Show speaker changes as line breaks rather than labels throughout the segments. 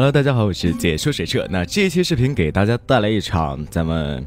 Hello， 大家好，我是解说水彻。那这一期视频给大家带来一场咱们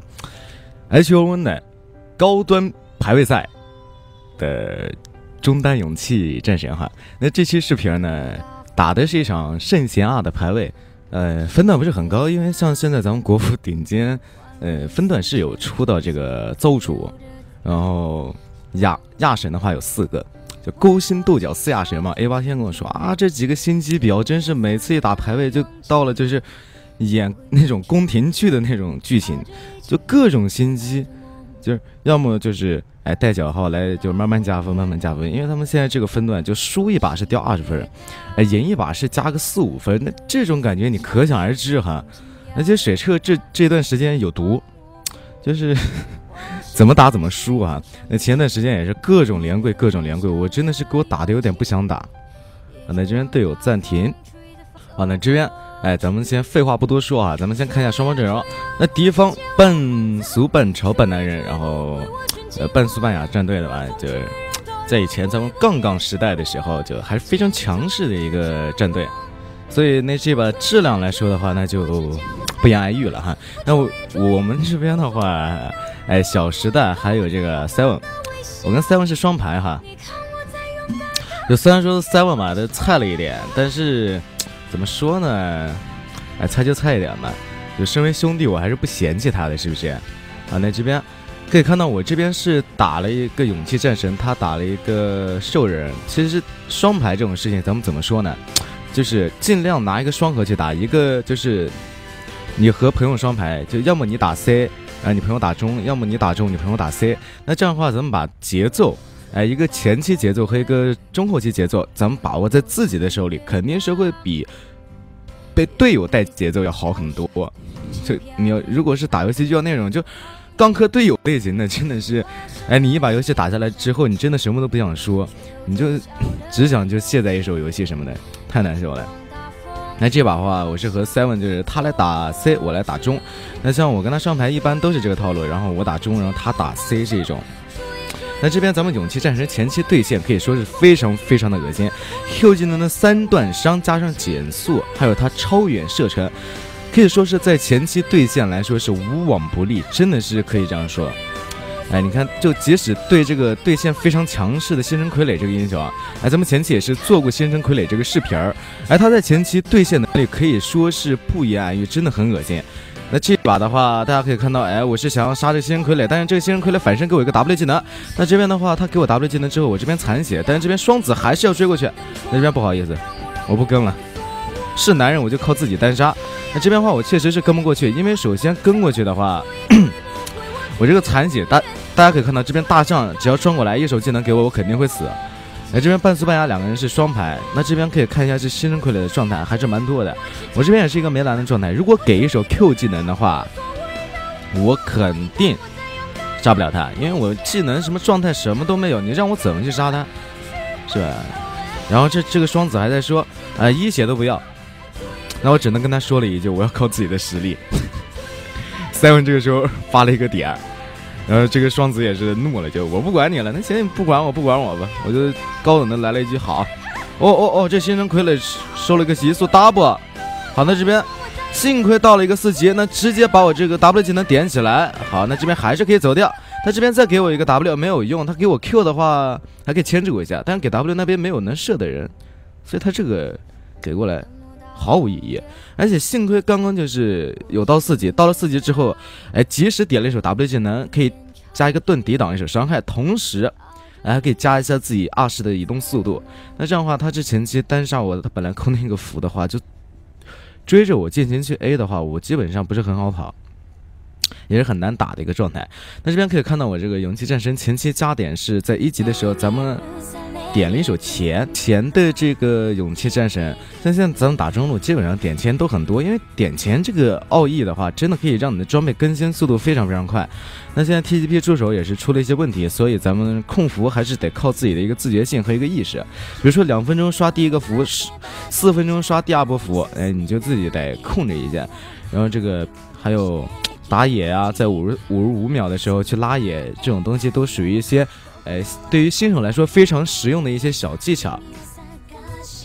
H1 的高端排位赛的中单勇气战神哈。那这期视频呢，打的是一场圣贤2的排位，分段不是很高，因为像现在咱们国服顶尖，分段是有出到这个造物主，然后亚神的话有4个。就勾心斗角4亚神嘛 ，A8 天跟我说啊，这几个心机婊真是每次一打排位就到了就是演那种宫廷剧的那种剧情，就各种心机，就是要么就是带角号来就慢慢加分，因为他们现在这个分段就输一把是掉20分，赢一把是加个4、5分，那这种感觉你可想而知哈。而且水彻这段时间有毒，就是怎么打怎么输啊！那前段时间也是各种连跪，我真的是给我打的有点不想打。那这边队友暂停。那这边咱们先废话不多说啊，咱们先看一下双方阵容。那敌方半俗半潮半男人，然后半苏半雅战队的吧，就在以前咱们杠时代的时候，就还是非常强势的一个战队。所以那这把质量来说的话，那就不言而喻了哈。那我们这边的话。小时代还有这个 Seven， 我跟 Seven 是双排哈。就虽然说 Seven 嘛，都菜了一点，但是怎么说呢？菜就菜一点嘛。就身为兄弟，我还是不嫌弃他的，是不是？那这边可以看到，我这边是打了一个勇气战神，他打了一个兽人。其实双排这种事情，咱们怎么说呢？就是尽量拿一个双核去打，一个就是你和朋友双排，就要么你打 C。你朋友打中，要么你打中，你朋友打 C， 那这样的话，咱们把节奏，一个前期节奏和一个中后期节奏，咱们把握在自己的手里，肯定是会比被队友带节奏要好很多。就你要如果是打游戏就要那种就钢科队友类型的，真的是，你一把游戏打下来之后，你真的什么都不想说，你就只想就卸载一手游戏什么的，太难受了。那这把的话，我是和 Seven， 就是他来打 C， 我来打中。那像我跟他上排一般都是这个套路，然后我打中，然后他打 C 这种。那这边咱们勇气战神前期对线可以说是非常的恶心 ，Q 技能的3段伤加上减速，还有他超远射程，可以说是在前期对线来说是无往不利，真的是可以这样说。你看，就即使对这个对线非常强势的星辰傀儡这个英雄啊，咱们前期也是做过星辰傀儡这个视频儿，他在前期对线能力可以说是不言而喻，真的很恶心。那这把的话，大家可以看到，我是想要杀这个星辰傀儡，但是这个星辰傀儡反身给我一个 W 技能，那这边的话，他给我 W 技能之后，我这边残血，但是这边双子还是要追过去，那这边不好意思，我不跟了，是男人我就靠自己单杀。那这边的话，我确实是跟不过去，因为首先跟过去的话。我这个残血，大家可以看到，这边大象只要撞过来，一手技能给我，我肯定会死。这边半苏半雅2个人是双排，那这边可以看一下这星辰傀儡的状态还是蛮多的。我这边也是一个没蓝的状态，如果给一手 Q 技能的话，我肯定杀不了他，因为我技能什么状态什么都没有，你让我怎么去杀他，是吧？然后这个双子还在说，一血都不要，那我只能跟他说了一句，我要靠自己的实力。Seven 这个时候发了一个点，然后这个双子也是怒了，就我不管你了，那行，你不管我吧，我就高冷的来了一句好。这星辰傀儡收了一个急速 double， 好，那这边幸亏到了一个4级，那直接把我这个 W 技能点起来，好，那这边还是可以走掉。他这边再给我一个 W 没有用，他给我 Q 的话还可以牵制我一下，但是给 W 那边没有能射的人，所以他这个给过来毫无意义。而且幸亏刚刚就是有到4级，到了4级之后，及时点了一手 W 技能，可以加一个盾抵挡一手伤害，同时还可以加一下自己2式的移动速度。那这样的话，他这前期单杀我，他本来扣那个符的话，就追着我进行去 A 的话，我基本上不是很好跑，也是很难打的一个状态。那这边可以看到我这个勇气战神前期加点是在1级的时候，咱们点了一手钱的这个勇气战神，像现在咱们打中路基本上点钱都很多，因为点钱这个奥义的话，真的可以让你的装备更新速度非常快。那现在 TGP 出手也是出了一些问题，所以咱们控符还是得靠自己的一个自觉性和一个意识。比如说2分钟刷第一个符，4分钟刷第2波符，你就自己得控制一下。然后这个还有打野啊，在55秒的时候去拉野，这种东西都属于一些对于新手来说非常实用的一些小技巧。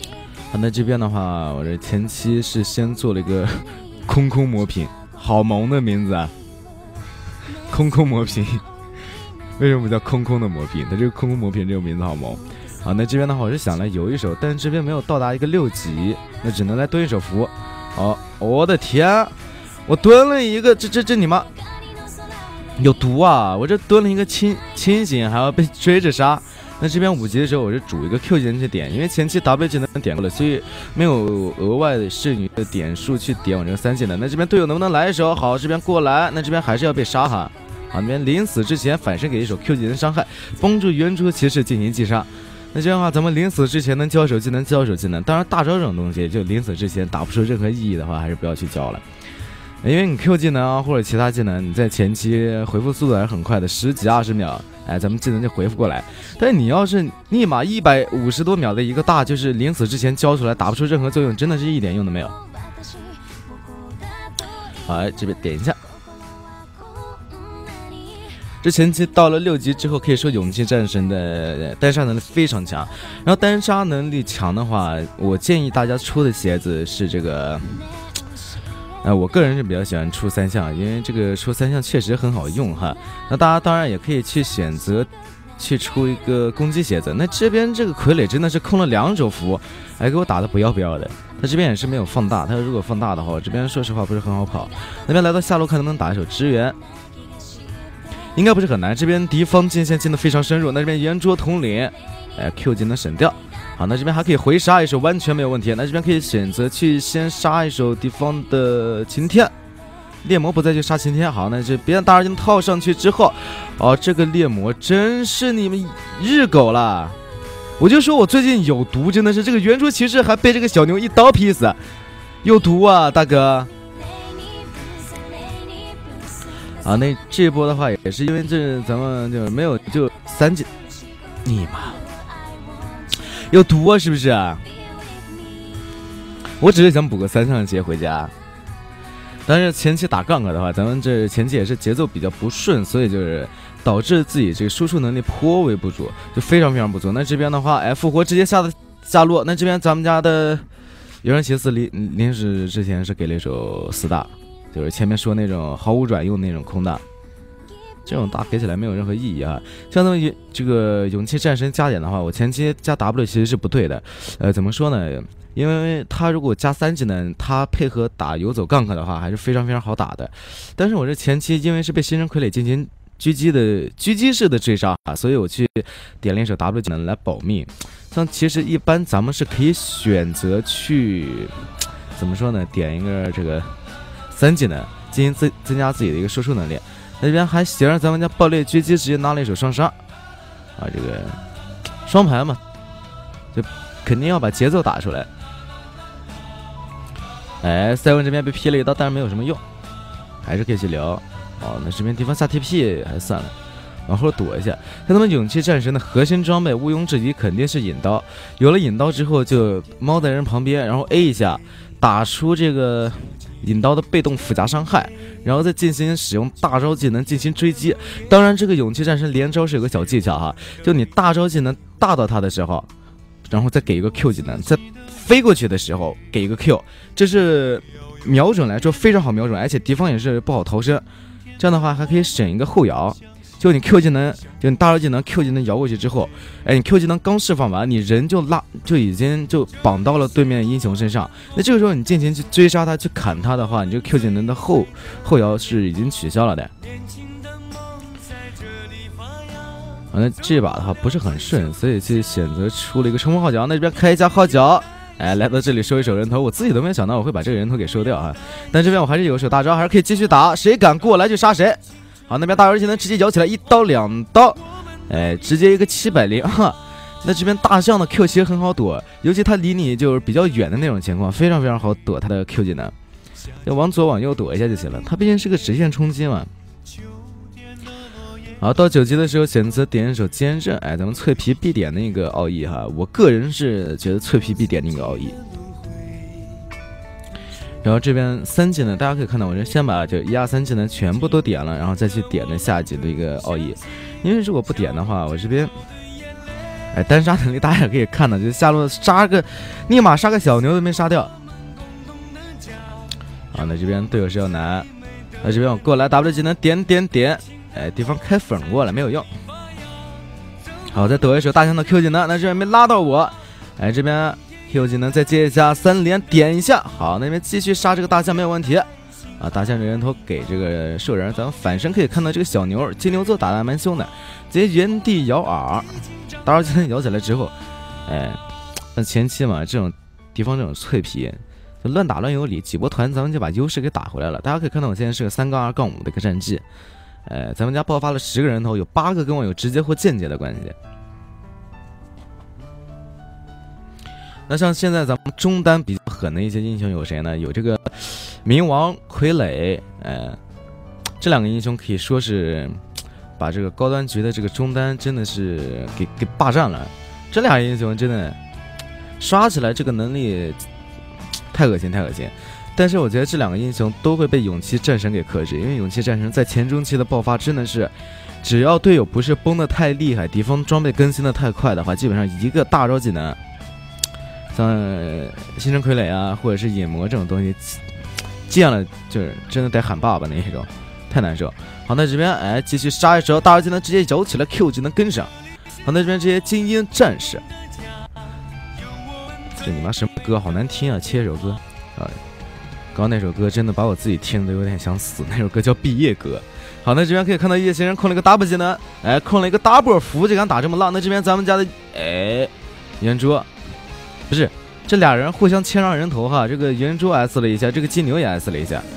好，那这边的话，我这前期是先做了一个空空魔瓶，好萌的名字啊！空空魔瓶，为什么叫空空的魔瓶？它这个空空魔瓶这个名字好萌。好，那这边的话，我是想来游一手，但是这边没有到达一个6级，那只能来蹲一手符。好，我的天，我蹲了一个，这你妈有毒啊！我这蹲了一个清醒，还要被追着杀。那这边5级的时候，我是主一个 Q 技能去点，因为前期 W 技能点过了，所以没有额外的剩余的点数去点我这个3技能。那这边队友能不能来一手？好，这边过来，那这边还是要被杀哈。好，那边临死之前反身给一手 Q 技能伤害，帮助圆桌骑士进行击杀。那这样的话，咱们临死之前能交手技能，交手技能。当然，大招这种东西，就临死之前打不出任何意义的话，还是不要去交了。因为你 Q 技能啊或者其他技能，你在前期回复速度还是很快的，10几20秒，哎，咱们技能就回复过来。但是你要是立马150多秒的一个大，就是临死之前交出来，打不出任何作用，真的是一点用都没有。好，这边点一下。这前期到了6级之后，可以说勇气战神的单杀能力非常强。然后单杀能力强的话，我建议大家出的鞋子是这个。我个人是比较喜欢出3项，因为这个出3项确实很好用哈。那大家当然也可以去选择去出一个攻击鞋子。那这边这个傀儡真的是空了2手符，还给我打的不要不要的。他这边也是没有放大，他如果放大的话，这边说实话不是很好跑。那边来到下路看能不能打一手支援，应该不是很难。这边敌方进线进的非常深入，那这边圆桌统领，Q 技能省掉。好，那这边还可以回杀一手，完全没有问题。那这边可以选择去先杀一手敌方的晴天，猎魔不再去杀晴天。好，那这边大二技套上去之后，哦，这个猎魔真是你们日狗了！我就说我最近有毒，真的是这个圆桌骑士还被这个小牛一刀劈死，有毒啊，大哥！啊，那这一波的话也是因为这咱们就没有就3技，你妈！有毒啊，是不是啊？我只是想补个3项鞋回家，但是前期打gank的话，咱们这前期也是节奏比较不顺，所以就是导致自己这个输出能力颇为不足，就非常不足。那这边的话，复活直接下落。那这边咱们家的有人骑士临死之前是给了一手4大，就是前面说那种毫无卵用那种空大。这种大给起来没有任何意义啊！相当于这个勇气战神加点的话，我前期加 W 其实是不对的。怎么说呢？因为他如果加3技能，他配合打游走gank的话，还是非常好打的。但是我这前期因为是被新人傀儡进行狙击式的追杀啊，所以我去点了一手 W 技能来保命。像其实一般咱们是可以选择去怎么说呢？点一个这个3技能进行增加自己的一个输出能力。那边还行，咱们家爆裂狙击直接拿了一手双杀，啊，这个双排嘛，就肯定要把节奏打出来。赛文这边被劈了一刀，但是没有什么用，还是可以去聊。哦，那这边敌方下 TP 还算了，往后躲一下。像他们勇气战神的核心装备，毋庸置疑肯定是引刀。有了引刀之后，就猫在人旁边，然后 A 一下，打出这个引刀的被动附加伤害。然后再进行使用大招技能进行追击，当然这个勇气战神连招是有个小技巧哈，就你大招技能大到他的时候，然后再给一个 Q 技能，在飞过去的时候给一个 Q， 这是瞄准来说非常好瞄准，而且敌方也是不好逃生，这样的话还可以省一个后摇。就你 Q 技能，就你大招技能 Q 技能摇过去之后，你 Q 技能刚释放完，你人就已经绑到了对面英雄身上。那这个时候你进前去追杀他，去砍他的话，你这个 Q 技能的后摇是已经取消了的。那这把的话不是很顺，所以去选择出了一个冲锋号角。那这边开一下号角，来到这里收一手人头，我自己都没想到我会把这个人头给收掉啊。但这边我还是有手大招，还是可以继续打，谁敢过来就杀谁。好，那边大招技能直接摇起来，1刀2刀，直接一个700哈。那这边大象的 Q 其实很好躲，尤其他离你就是比较远的那种情况，非常好躲他的 Q 技能，就往左往右躲一下就行了。他毕竟是个直线冲击嘛。好，到9级的时候选择点一手坚韧，咱们脆皮必点那个奥义哈，我个人是觉得脆皮必点那个奥义。然后这边3技能，大家可以看到，我这先把就1、2、3技能全部都点了，然后再去点的下级的一个奥义。因为如果不点的话，我这边哎，单杀能力大家也可以看到，就是下路立马杀个小牛都没杀掉。好，那这边队友是要拿，那这边我过来 W 技能点，哎，对方开粉过来没有用。好，再躲一手大象的 Q 技能，那这边没拉到我。哎，这边 Q 技能再接一下3连点一下。好，那边继续杀这个大象没有问题。啊，大象这人头给这个兽人，咱们反身可以看到这个小牛金牛座打得蛮凶的，直接原地摇耳。大招技能摇起来之后，哎，那前期嘛，这种敌方这种脆皮，就乱打乱有理，几波团咱们就把优势给打回来了。大家可以看到我现在是个3-2-5的一个战绩。咱们家爆发了10个人头，有8个跟我有直接或间接的关系。那像现在咱们中单比较狠的一些英雄有谁呢？有这个冥王、傀儡，这2个英雄可以说是把这个高端局的这个中单真的是给霸占了。这2个英雄真的刷起来这个能力太恶心。但是我觉得这2个英雄都会被勇气战神给克制，因为勇气战神在前中期的爆发真的是，只要队友不是崩的太厉害，敌方装备更新的太快的话，基本上一个大招技能，像星辰傀儡啊，或者是隐魔这种东西，见了就是真的得喊爸爸那一种，太难受。好，那这边哎继续杀一手，大招技能直接摇起来 ，Q 技能跟上。好，那这边这些精英战士，这你妈什么歌好难听啊！切首歌啊！刚刚那首歌真的把我自己听得有点想死，那首歌叫《毕业歌》。好，那这边可以看到夜行人控了一个 W 技能，哎，控了一个 double 符，就敢打这么浪。那这边咱们家的哎圆桌，不是这2人互相谦让人头哈，这个圆桌 S 了一下，这个金牛也 S 了一下。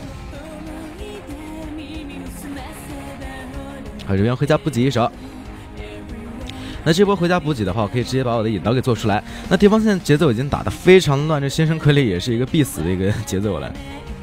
好，这边回家补给一手。那这波回家补给的话，我可以直接把我的引导给做出来。那敌方现在节奏已经打得非常乱，这先生傀儡也是一个必死的一个节奏了。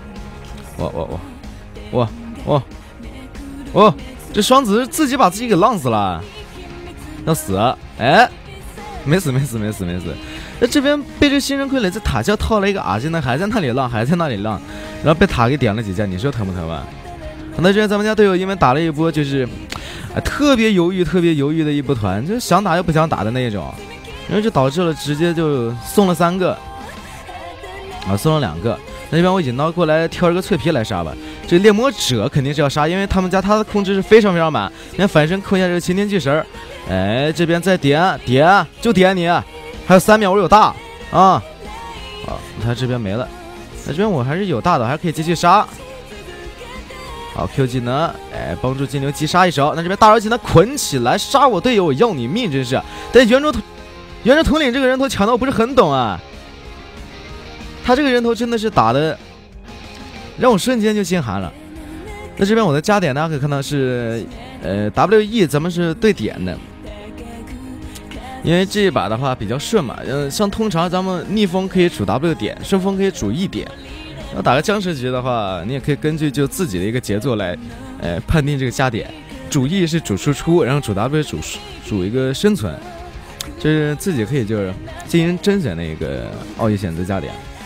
哇！这双子自己把自己给浪死了，要死啊！哎，没死。那这边被这先生傀儡在塔下套了一个R技能，还在那里浪，然后被塔给点了几下，你说疼不疼吧？那这边咱们家队友因为打了一波就是。特别犹豫的一波团，就是想打又不想打的那一种，然后就导致了直接就送了3个，送了2个。那这边我引刀过来挑一个脆皮来杀吧。这个猎魔者肯定是要杀，因为他们家他的控制是非常满。你看反身扣一下这个擎天巨神，哎，这边再点就点你，还有3秒我有大啊！好，他这边没了，那这边我还是有大的，还可以继续杀。好 ，Q 技能，哎，帮助金牛击杀一手。那这边大招技能捆起来杀我队友，我要你命，真是！但圆桌统领这个人头抢的我不是很懂啊，他这个人头真的是打的让我瞬间就心寒了。那这边我的加点大家可以看到是WE 咱们是对点的，因为这一把的话比较顺嘛，像通常咱们逆风可以主 W 点，顺风可以主 E 点。要打个僵尸局的话，你也可以根据就自己的一个节奏来，判定这个加点。主 E 是主输出，然后主 W 主一个生存，就是自己可以就是进行甄选的一个奥义选择加点。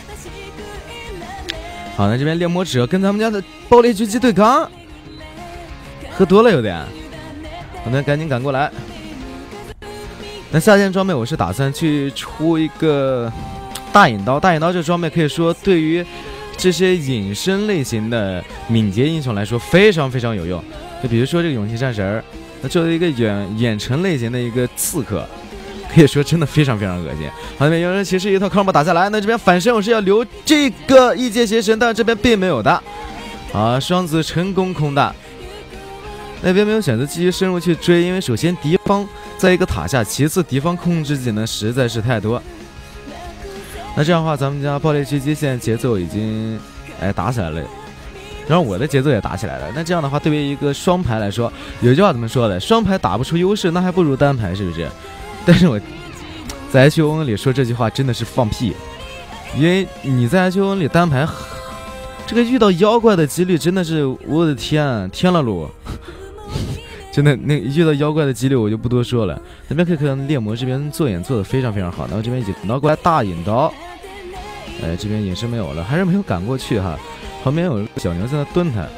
好，那这边猎魔者跟咱们家的爆裂狙击对抗，喝多了有点，我们赶紧赶过来。那下件装备我是打算去出一个大引刀，这装备可以说对于这些隐身类型的敏捷英雄来说非常有用，就比如说这个勇气战神，那作为一个远程类型的一个刺客，可以说真的非常恶心。好，那边有人骑士一套 combo 打下来，那这边反身我是要留这个异界邪神，但是这边并没有的。好，双子成功空大，那边没有选择继续深入去追，因为首先敌方在一个塔下，其次敌方控制技能实在是太多。那这样的话，咱们家爆裂狙击现在节奏已经打起来了，然后我的节奏也打起来了。那这样的话，对于一个双排来说，有句话怎么说的？双排打不出优势，那还不如单排，是不是？但是我在 HON 里说这句话真的是放屁，因为你在 HON 里单排，这个遇到妖怪的几率真的是我的天了噜！真的，那遇到妖怪的几率我就不多说了。那边可以看到猎魔这边做眼做的非常好，然后这边引刀过来大引刀，这边隐身没有了，还是没有赶过去哈。旁边有小牛在那蹲他。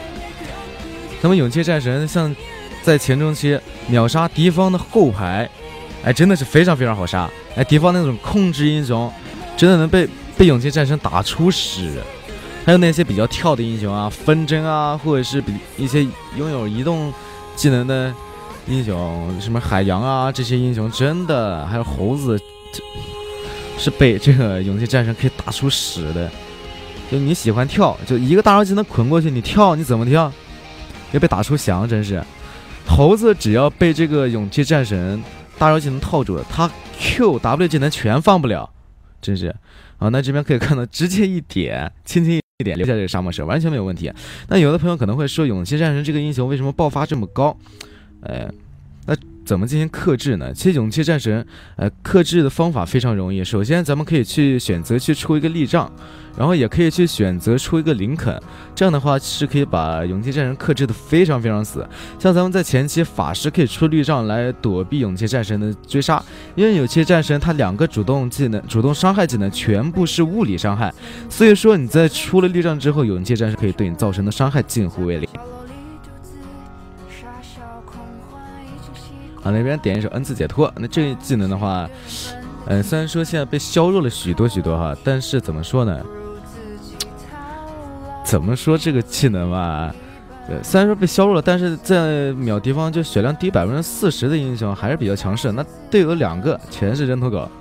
那么勇气战神像在前中期秒杀敌方的后排， 哎，真的是非常非常好杀。哎，敌方那种控制英雄，真的能被勇气战神打出屎。还有那些比较跳的英雄啊，风筝啊，或者是一些拥有移动技能的英雄，什么海洋啊这些英雄，真的还有猴子，是被这个勇气战神可以打出屎的。就你喜欢跳，就一个大招技能捆过去，你跳你怎么跳，要被打出翔，真是。猴子只要被这个勇气战神大招技能套住了，他 Q、W 技能全放不了，真是。啊，那这边可以看到，直接一点，轻轻一点留下这个沙漠蛇，完全没有问题。那有的朋友可能会说，勇气战神这个英雄为什么爆发这么高？那怎么进行克制呢？其实勇气战神，克制的方法非常容易。首先，咱们可以去选择去出一个力障，然后也可以去选择出一个林肯，这样的话是可以把勇气战神克制的非常非常死。像咱们在前期法师可以出力障来躲避勇气战神的追杀，因为勇气战神他2个主动伤害技能全部是物理伤害，所以说你在出了力障之后，勇气战神可以对你造成的伤害近乎为零。啊，那边点一首 N 次解脱。那这一技能的话，虽然说现在被削弱了许多哈，但是怎么说呢？怎么说这个技能吧？虽然说被削弱了，但是在秒敌方就血量低40%的英雄还是比较强势。那队友2个全是人头狗。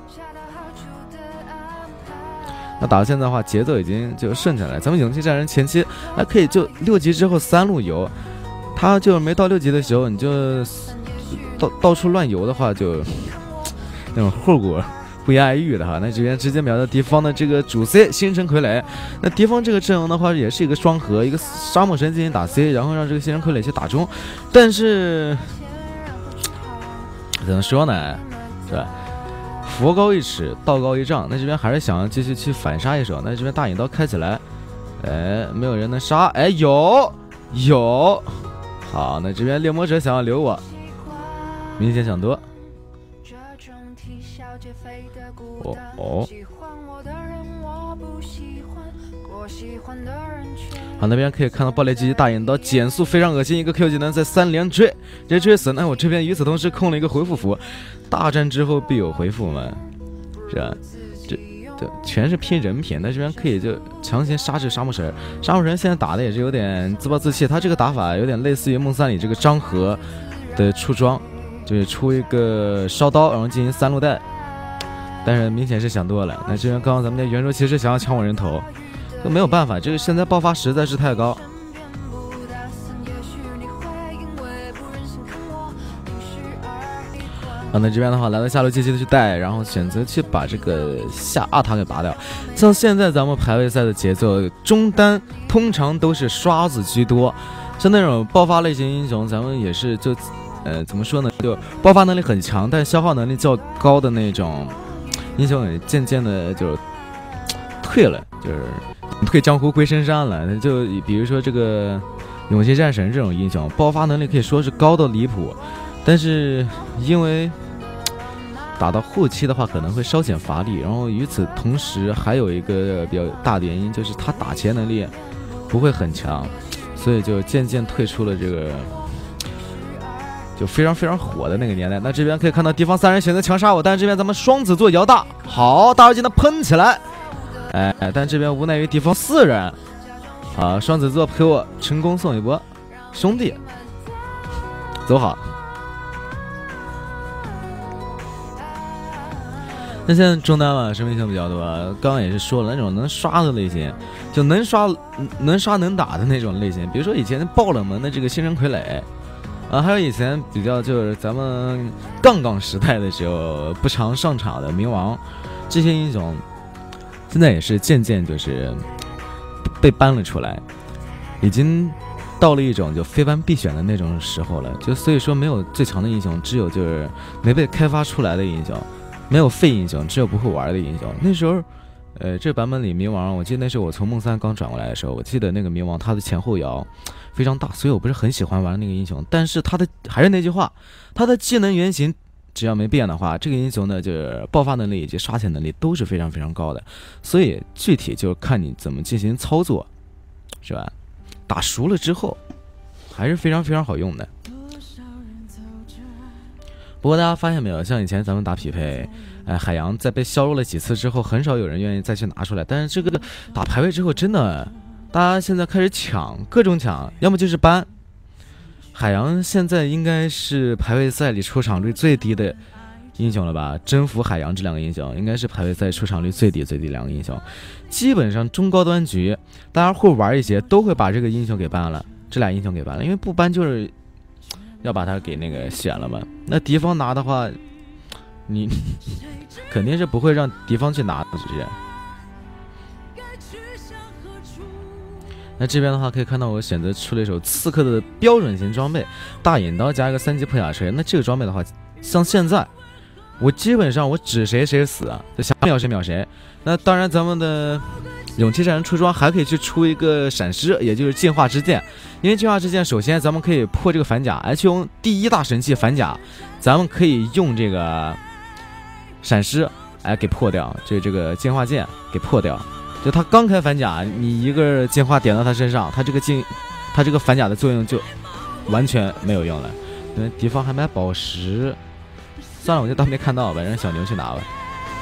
那打到现在的话，节奏已经就顺起来。咱们勇气战神前期还可以就6级之后3路游，他就没到6级的时候，你就到处乱游的话，就那种后果不言而喻的哈。那这边直接秒到敌方的这个主 C 星辰傀儡。那敌方这个阵容的话，也是一个双核，一个沙漠神进行打 C， 然后让这个星辰傀儡去打中。但是怎么说呢，是吧？佛高1尺，道高1丈。那这边还是想要继续去反杀一手。那这边大引刀开起来，没有人能杀。有。好，那这边猎魔者想要留我，明显想多。好，那边可以看到暴裂机大引刀减速非常恶心，一个 Q 技能在3连追，直接追死。那我这边与此同时控了一个回复符，大战之后必有回复嘛，是吧？这全是拼人品，那这边可以就强行杀这沙漠神。沙漠神现在打的也是有点自暴自弃，他这个打法有点类似于梦三里这个张合的出装，就是出一个烧刀，然后进行3路带，但是明显是想多了。那这边刚刚咱们的圆桌骑士想要抢我人头，就没有办法，这个现在爆发实在是太高。那这边的话，来到下路继续的去带，然后选择去把这个下2塔给拔掉。像现在咱们排位赛的节奏，中单通常都是刷子居多，像那种爆发类型英雄，咱们也是就怎么说呢，就爆发能力很强，但消耗能力较高的那种英雄，也渐渐的就退了，就是退江湖归深山了。就比如说这个勇气战神这种英雄，爆发能力可以说是高到离谱。但是因为打到后期的话可能会稍显乏力，然后与此同时还有一个比较大的原因，就是他打钱能力不会很强，所以就渐渐退出了这个就非常非常火的那个年代。那这边可以看到敌方3人选择强杀我，但是这边咱们双子座摇大，好，大招技能喷起来，但这边无奈于敌方4人，好，双子座陪我成功送一波，兄弟走好。那现在中单嘛，什么英雄比较多？刚刚也是说了，那种能刷的类型，就能刷能打的那种类型，比如说以前爆冷门的这个星辰傀儡，还有以前比较就是咱们杠时代的时候不常上场的冥王，这些英雄现在也是渐渐就是被搬了出来，已经到了一种就非班必选的那种时候了。就所以说没有最强的英雄，只有就是没被开发出来的英雄。没有废英雄，只有不会玩的英雄。那时候，这版本里冥王，我记得那时候我从梦三刚转过来的时候，我记得那个冥王他的前后摇非常大，所以我不是很喜欢玩那个英雄。但是他的还是那句话，他的技能原型只要没变的话，这个英雄呢就是爆发能力以及刷钱能力都是非常非常高的。所以具体就是看你怎么进行操作，是吧？打熟了之后，还是非常非常好用的。 不过大家发现没有，像以前咱们打匹配，海洋在被削弱了几次之后，很少有人愿意再去拿出来。但是这个打排位之后，真的，大家现在开始抢，各种抢，要么就是搬。海洋现在应该是排位赛里出场率最低的英雄了吧？征服海洋这两个英雄应该是排位赛出场率最低两个英雄。基本上中高端局，大家会玩一些，都会把这个英雄给搬了，这俩英雄给搬了，因为不搬就是要把它给那个选了嘛。那敌方拿的话，你肯定是不会让敌方去拿的，直接。那这边的话可以看到我选择出了一手刺客的标准型装备，大引刀加一个3级破甲锤。那这个装备的话，像现在我基本上我指谁谁死，就想秒谁秒谁。那当然咱们的勇气战士出装还可以去出一个闪失，也就是进化之剑。因为进化之剑首先咱们可以破这个反甲，而且用第1大神器反甲，咱们可以用这个闪失给破掉，就这个进化剑给破掉。就他刚开反甲，你一个进化点到他身上，他这个反甲的作用就完全没有用了。因为敌方还买宝石，算了，我就当没看到吧，让小牛去拿吧。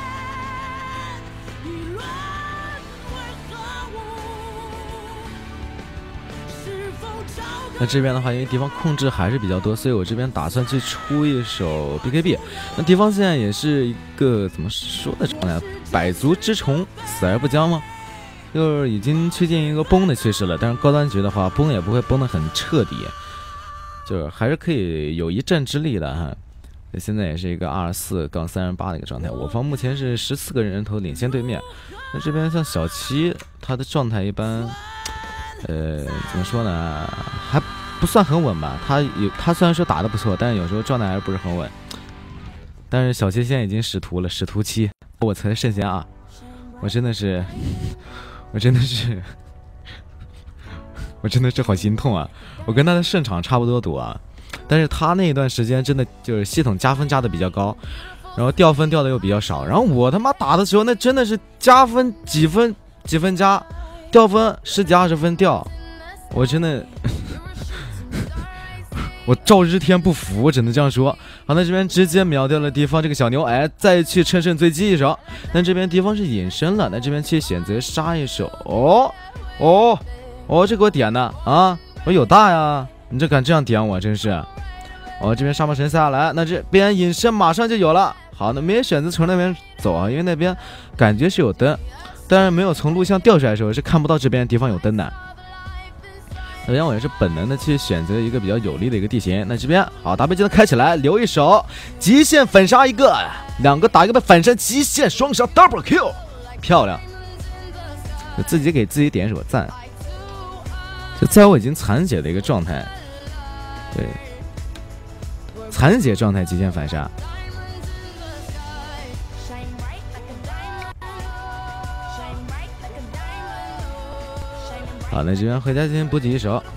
那这边的话，因为敌方控制还是比较多，所以我这边打算去出一手 BKB。那敌方现在也是一个怎么说的状态？百足之虫，死而不僵吗？就是已经趋近一个崩的趋势了。但是高端局的话，崩也不会崩得很彻底，就是还是可以有一战之力的哈。现在也是一个24-38的一个状态，我方目前是14个人头领先对面。那这边像小七，他的状态一般。怎么说呢，还不算很稳吧。他虽然说打得不错，但是有时候状态还是不是很稳。但是小七现在已经使徒了，使徒7，我才圣贤2，我真的是好心痛啊！我跟他的胜场差不多多啊，但是他那一段时间真的就是系统加分加的比较高，然后掉分掉的又比较少。然后我他妈打的时候，那真的是加分几分加。掉分10几20分掉，我真的我赵日天不服，我只能这样说。好，那这边直接秒掉了敌方这个小牛，再去乘胜追击一手。那这边敌方是隐身了，那这边去选择杀一手。这给我点的啊！我有大呀，你这敢这样点我，真是。这边沙漠神下来，那这边隐身马上就有了。好，那没选择从那边走啊，因为那边感觉是有灯。但是没有从录像调出来的时候是看不到这边地方有灯的。首先我也是本能的去选择一个比较有利的一个地形。那这边好 W 技能开起来，留一手极限反杀一个，2个打一个反杀极限双杀 double kill， 漂亮！我自己给自己点一手赞。就在我已经残血的一个状态，对，残血状态极限反杀。好，那这边回家进行补给一手。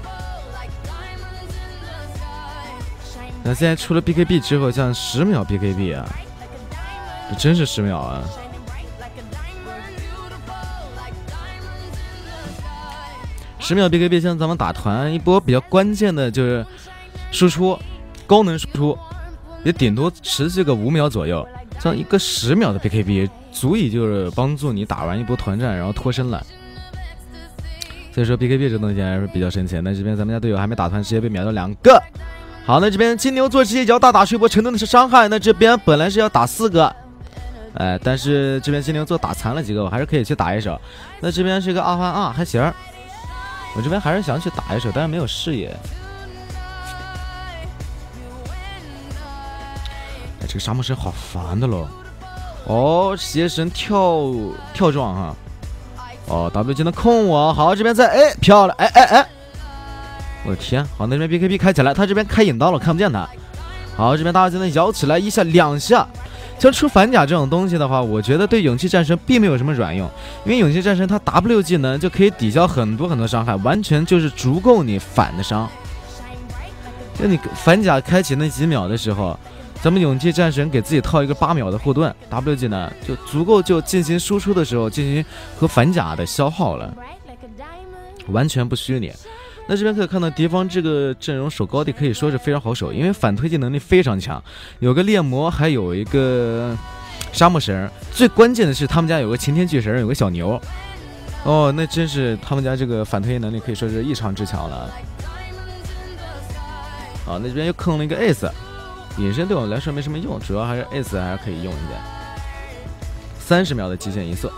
那现在出了 BKB 之后，像10秒 BKB 啊，这真是10秒啊！10秒 BKB， 像咱们打团一波比较关键的就是输出，高能输出，也顶多持续个5秒左右。像一个10秒的 BKB， 足以就是帮助你打完一波团战，然后脱身了。所以说 BKB 这东西还是比较神奇。那这边咱们家队友还没打团，直接被秒掉2个。好，那这边金牛座直接要大打出一波程度的是伤害。那这边本来是要打4个，但是这边金牛座打残了几个，我还是可以去打一手。那这边是一个2换2，还行。我这边还是想去打一手，但是没有视野。这个沙漠神好烦的喽。邪神跳撞哈。W 技能控我，好，这边在漂亮，我的天，好，那边 BKB 开起来，他这边开引刀了，看不见他。好，这边大技能摇起来1下2下。像出反甲这种东西的话，我觉得对勇气战神并没有什么卵用，因为勇气战神它 W 技能就可以抵消很多伤害，完全就是足够你反的伤。就你反甲开启那几秒的时候，咱们勇气战神给自己套一个8秒的护盾 ，W 技能就足够就进行输出的时候进行和反甲的消耗了，完全不虚拟。 那这边可以看到敌方这个阵容守高地可以说是非常好守，因为反推进能力非常强，有个猎魔，还有一个沙漠神，最关键的是他们家有个擎天巨神，有个小牛。哦，那真是他们家这个反推能力可以说是异常之强了。好，那这边又坑了一个 Ace， 隐身对我来说没什么用，主要还是 Ace 还是可以用一点。30秒的极限一色。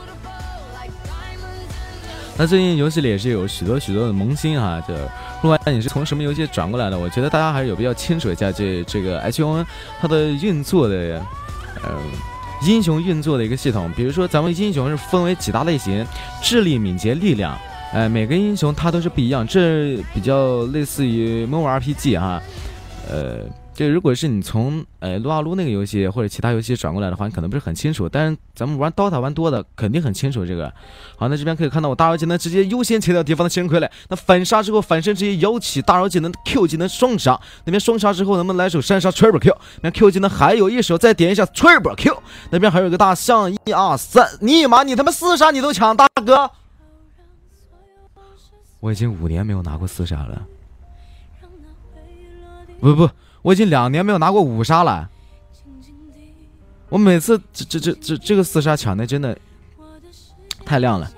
那最近游戏里也是有许多的萌新哈，就不管你是从什么游戏转过来的，我觉得大家还是有必要清楚一下这个 H1N 它的运作的，英雄运作的一个系统。比如说咱们英雄是分为几大类型，智力、敏捷、力量，每个英雄它都是不一样，这比较类似于 MMORPG 哈，就如果是你从撸啊撸那个游戏或者其他游戏转过来的话，你可能不是很清楚，但是咱们玩 DOTA 玩多的肯定很清楚这个。好，那这边可以看到我大招技能直接优先切掉敌方的新人傀儡，那反杀之后反身直接摇起大招技能 Q 技能双杀，那边双杀之后能不能来手山杀 Triple Q， 那 Q 技能还有一手再点一下 Triple Q， 那边还有一个大象1、2、3，尼玛你他妈4杀你都抢，大哥！我已经5年没有拿过4杀了，不。我已经2年没有拿过5杀了，我每次这个4杀抢的真的太亮了。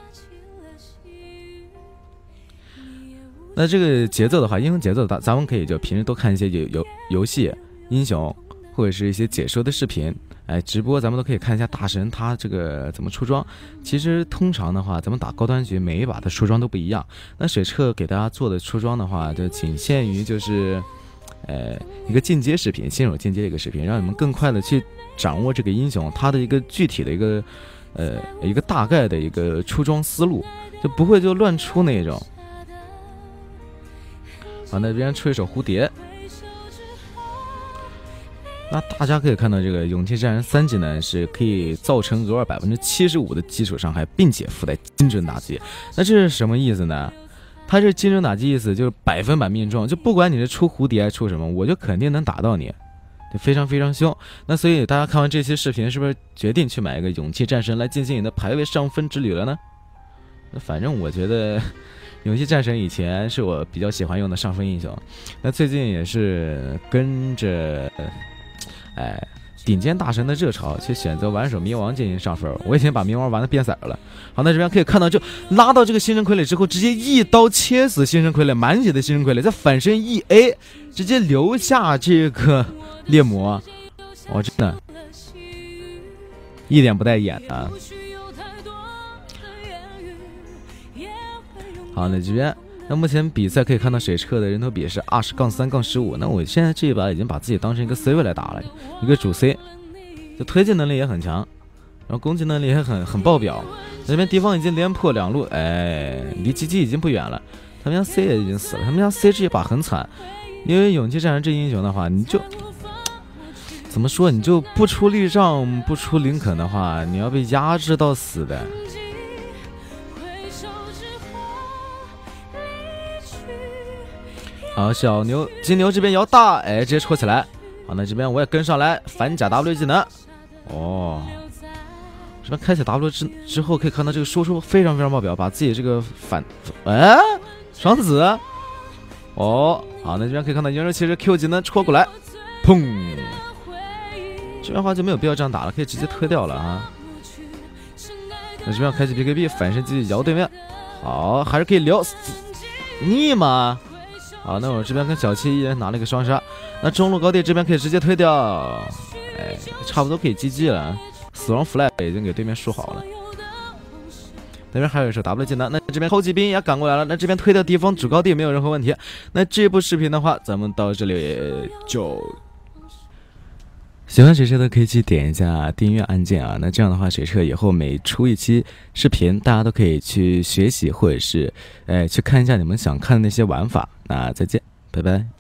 那这个节奏的话，英雄节奏的，咱们可以就平时多看一些游戏、英雄或者是一些解说的视频，直播咱们都可以看一下大神他这个怎么出装。其实通常的话，咱们打高端局每一把的出装都不一样。那水彻给大家做的出装的话，就仅限于就是一个进阶视频，新手进阶的一个视频，让你们更快的去掌握这个英雄他的一个具体的一个大概的一个出装思路，就不会就乱出那种。好，那边出一手蝴蝶。那大家可以看到，这个勇气战人3技能是可以造成额外75%的基础伤害，并且附带精准打击。那这是什么意思呢？它这精准打击意思就是100%命中，就不管你是出蝴蝶还是出什么，我就肯定能打到你，就非常非常凶。那所以大家看完这期视频，是不是决定去买一个勇气战神来进行你的排位上分之旅了呢？那反正我觉得勇气战神以前是我比较喜欢用的上分英雄，那最近也是跟着顶尖大神的热潮去选择玩手冥王进行上分，我已经把冥王玩的变色了。好，那这边可以看到，就拉到这个新生傀儡之后，直接一刀切死新生傀儡，满血的新生傀儡，再反身1A，直接留下这个猎魔。哦，真的，一点不带演的。好，那这边。那目前比赛可以看到水彻的人头比是20-3-15，那我现在这一把已经把自己当成一个 C 位来打了，一个主 C， 就推进能力也很强，然后攻击能力也很爆表。那边敌方已经连破2路，离 GG 已经不远了。他们家 C 也已经死了，他们家 C 这一把很惨，因为勇气战士这英雄的话，你就怎么说，你就不出力障不出林肯的话，你要被压制到死的。好，小牛金牛这边摇大，直接戳起来。好，那这边我也跟上来，反甲 W 技能。哦，这边开启 W 之后，可以看到这个输出非常非常爆表，把自己这个双子。哦，好，那这边可以看到元兽骑士 Q 技能戳过来，砰！这边的话就没有必要这样打了，可以直接推掉了啊。那这边开启 BKB 反身继续摇对面，好，还是可以留，腻吗？好，那我这边跟小七一人拿了一个双杀，那中路高地这边可以直接推掉，差不多可以 GG 了，死亡 flag 已经给对面输好了。那边还有一手 W 技能，那这边后继兵也赶过来了，那这边推掉敌方主高地没有任何问题。那这部视频的话，咱们到这里就。喜欢水彻的可以去点一下订阅按键啊，那这样的话水彻以后每出一期视频，大家都可以去学习或者是去看一下你们想看的那些玩法。那再见，拜拜。